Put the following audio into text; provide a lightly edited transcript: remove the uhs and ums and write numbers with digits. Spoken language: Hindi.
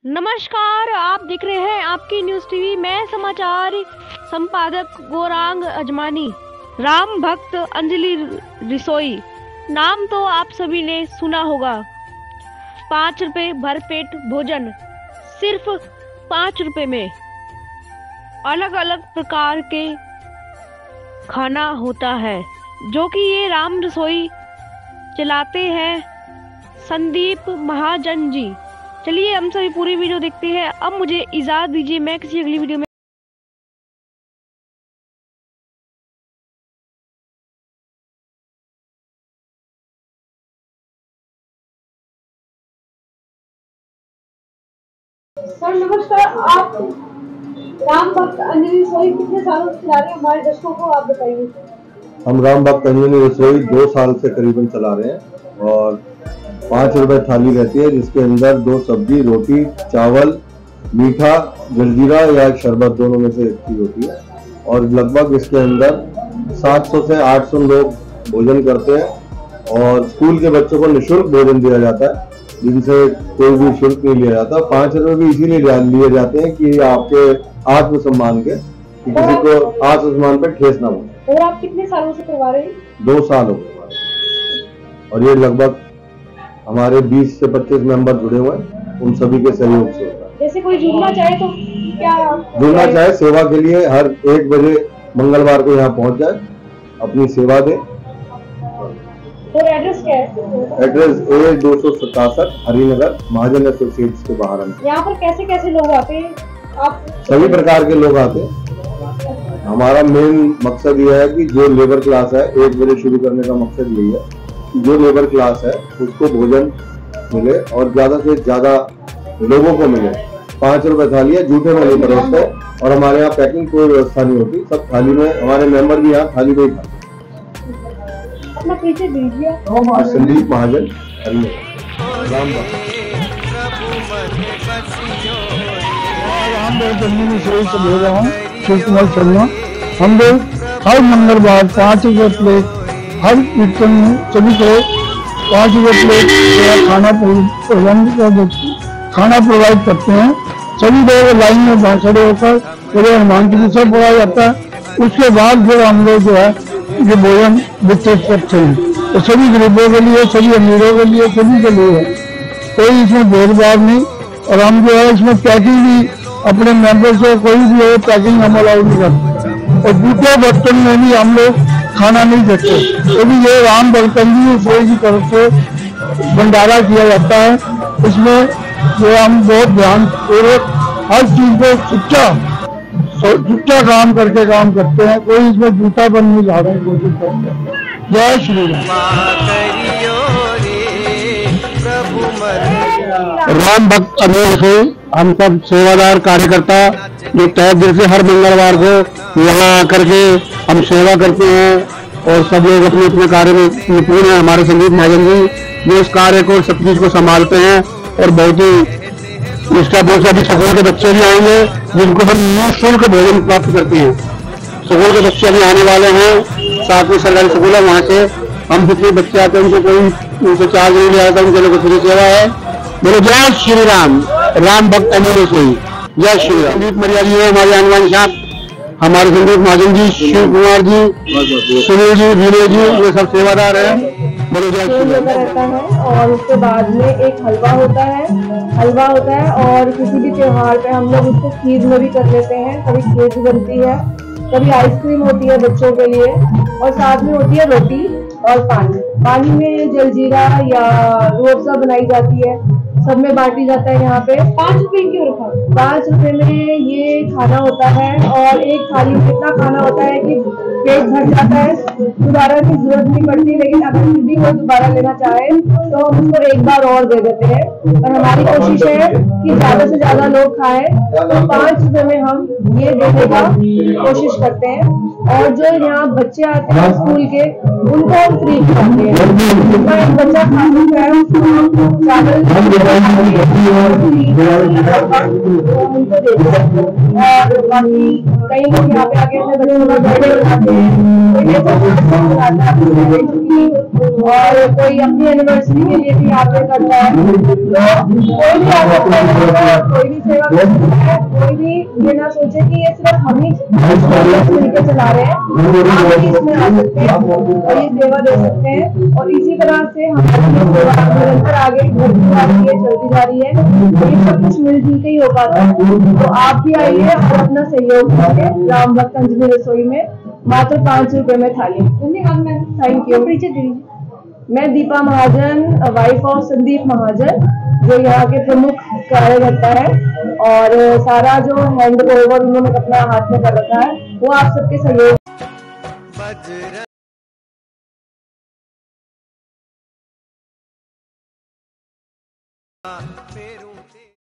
नमस्कार, आप देख रहे हैं आपकी न्यूज टीवी। मैं समाचार संपादक गौरांग अजमानी। राम भक्त अंजलि रसोई नाम तो आप सभी ने सुना होगा। 5 रुपए भरपेट भोजन, सिर्फ 5 रुपए में अलग अलग प्रकार के खाना होता है, जो कि ये राम रसोई चलाते हैं संदीप महाजन जी। चलिए हम सभी पूरी वीडियो देखते हैं। अब मुझे इजाजत दीजिए, मैं किसी अगली वीडियो में सर नमस्कार। आप राम भक्त अंजलि रसोई कितने सालों से चला रहे हैं, हमारे दर्शकों को आप बताइए। हम राम भक्त अंजलि रसोई 2 साल से करीबन चला रहे हैं और 5 रुपए थाली रहती है, जिसके अंदर 2 सब्जी, रोटी, चावल, मीठा, जलजीरा या शरबत दोनों में से एक चीज होती है। और लगभग इसके अंदर 700 से 800 लोग भोजन करते हैं और स्कूल के बच्चों को निःशुल्क भोजन दिया जाता है, जिनसे कोई भी शुल्क नहीं लिया जाता। 5 रुपए भी इसीलिए लिए जाते हैं कि आपके आत्मसम्मान के, कि किसी को आत्मसम्मान पे ठेस ना पहुंचे। और आप कितने सालों से करवा रहे हैं? 2 साल हो गए और ये लगभग हमारे 20 से 25 मेंबर जुड़े हुए हैं, उन सभी के सहयोग से होता है। जैसे कोई जुड़ना चाहे तो क्या जुड़ना चाहे सेवा के लिए हर 1 बजे मंगलवार को यहाँ पहुंच जाए, अपनी सेवा दे। और एड्रेस क्या है? एड्रेस A267 हरिनगर महाजन एसोसिएट्स के बाहर है। यहाँ पर कैसे कैसे लोग आते हैं? आप सभी प्रकार के लोग आते हैं। हमारा मेन मकसद यह है कि जो लेबर क्लास है, 1 बजे शुरू करने का मकसद यही है कि जो लेबर क्लास है उसको भोजन मिले और ज्यादा से ज्यादा लोगों को मिले। 5 रुपए थाली है, जूठे में नहीं परोसते और हमारे यहाँ पैकिंग कोई व्यवस्था नहीं होती, सब थाली में। हमारे मेंबर भी यहाँ थाली में ही खाते। अपना परिचय दीजिए। संदीप महाजन राम से ले रहा हूँ शिवकुमार शर्मा। हम लोग हर मंगलवार 5 रुपए प्लेट, हर कीर्तन में सभी को 5 रुपए प्लेट खाना प्रोवाइड करते हैं। सभी लोग लाइन में खड़े होकर पूरे हनुमान चालीसा पढ़ा जाता है। उसके बाद फिर हम लोग जो है ये भोजन वितरित करते हैं। तो सभी गरीबों के लिए, सभी अमीरों के लिए, सभी के लिए है, कोई इसमें भेदभाव नहीं। और हम जो है इसमें पैकिंग भी अपने मेंबर से कोई भी हो, पैकिंग हम अलाउड नहीं करते और जूठे बर्तन में भी हम लोग खाना नहीं देते। क्योंकि ये राम भक्त अंजलि रसोई की तरफ से भंडारा किया जाता है। इसमें जो हम बहुत ध्यान पूर्वक हर चीज को छुट्टा काम करके काम करते हैं। कोई इसमें जूठापन नहीं ला रहे कोशिश करते हैं। जय श्री राम भक्त अंजलि रसोई हम सब सेवादार कार्यकर्ता जो तय दिल से हर मंगलवार को यहाँ आकर के हम सेवा करते हैं और सब लोग अपने अपने कार्य में निपुण हैं। हमारे संदीप महाजन जी जो इस कार्य को, सब चीज को संभालते हैं और बहुत ही निष्ठापूर्वक अभी स्कूल के बच्चे भी आएंगे जिनको हम निःशुल्क भोजन प्राप्त करते हैं। स्कूल के बच्चे अभी आने वाले हैं, साथ में सरकारी स्कूल है, वहाँ से हम जितने बच्चे आते हैं उनको कोई उनसे चार्ज नहीं लिया जाता, उनके लिए फ्री सेवा है। बोलो जय श्री राम। राम भक्त अंजलि रसोई, जय श्री राम। संदीप मरिया जी है हमारे आनवान साहब, हमारे संदीप महाजन जी, शिव कुमार जी, सुनील जी, विनय जी, ये सब सेवादार हैं। बोलो जय श्री राम। रहता है और उसके बाद में एक हलवा होता है और किसी भी त्योहार पे हम लोग उसको खीर में भी कर लेते हैं। कभी खीर भी बनती है, कभी आइसक्रीम होती है बच्चों के लिए और साथ में होती है रोटी और पानी में जलजीरा या रूह अफ़ज़ा बनाई जाती है, सब में बांटी जाता है। यहाँ पे 5 रुपए क्यों रखा? 5 रुपए में ये खाना होता है और एक थाली में इतना खाना होता है कि पेट भर जाता है, दोबारा की जरूरत नहीं पड़ती। लेकिन अगर भी कोई दोबारा लेना चाहे तो हम उसको एक बार और दे देते हैं। और हमारी कोशिश है कि ज्यादा से ज्यादा लोग खाएं, तो 5 रुपए में हम ये देने का कोशिश करते हैं। और जो यहाँ बच्चे आते हैं स्कूल के, उनको हम फ्री खिलाते हैं। एक बच्चा खा सकता है चावल उनको देते हैं। और बाकी कई लोग यहाँ पे आके अपने बच्चों का बर्थडे बनाते हैं, और कोई अपनी एनिवर्सरी के लिए भी यहाँ पे करता है। तो कोई भी आ सकता है, ये ना सोचे कि ये सिर्फ हम ही मिलकर चला रहे हैं, आप भी इसमें आ सकते हैं और ये सेवा दे सकते हैं। और इसी तरह से हमारी सेवा निरंतर आगे बढ़ती जा रही है, चलती जा रही है। ये सब कुछ मिलजुल के ही हो पाता है। तो आप भी आइए और अपना सहयोग कीजिए राम भक्त अंजलि रसोई में, मात्र 5 रुपए में थाली। Thank you. मैं दीपा महाजन, वाइफ ऑफ संदीप महाजन, जो यहाँ के प्रमुख कार्यकर्ता है, और सारा जो हैंड ओवर उन्होंने अपना हाथ में कर रखा है वो आप सबके सहयोग